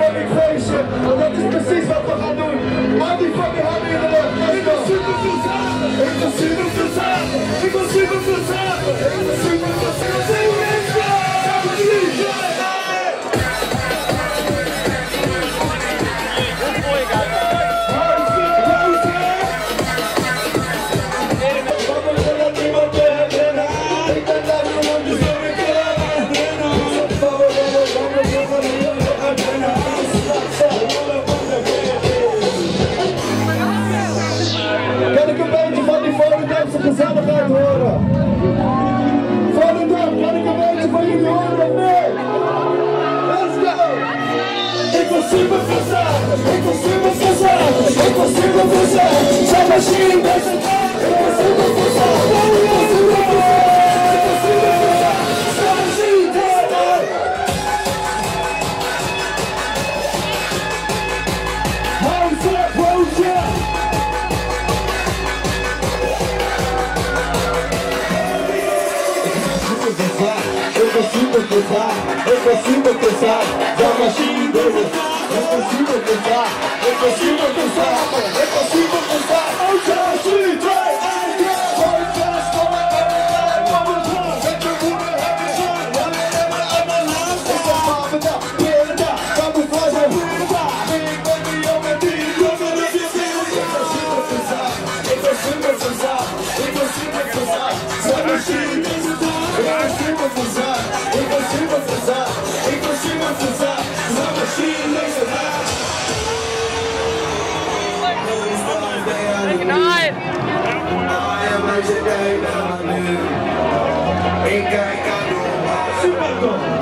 fucking feestje, want dat is precies wat we gaan doen. Maak die fucking handen in de lucht. Ik wil super veel zaken. Ik wil super veel zaken. Ik wil super veel zaken. Ik wil super veel zaken. Kan ik een beetje van die Volendamse gezelligheid horen? Volendam, kan ik een beetje van jullie horen of nee? Let's go! Ik wil super veel zaken, ik wil super veel zaken, ik wil super veel zaken. Zijn machine bezig, ik wil super veel zaken, ik wil super veel zaken, ik wil super veel zaken. Zijn machine bezig. Hands up, hands up. Ik wil super veel zaken, ik wil super veel zaken. Zijn machine bezig. Ik wil super veel zaken, ik wil super veel zaken, ik wil super veel zaken. Oh, zijn machine bezig. Ik kijk aan de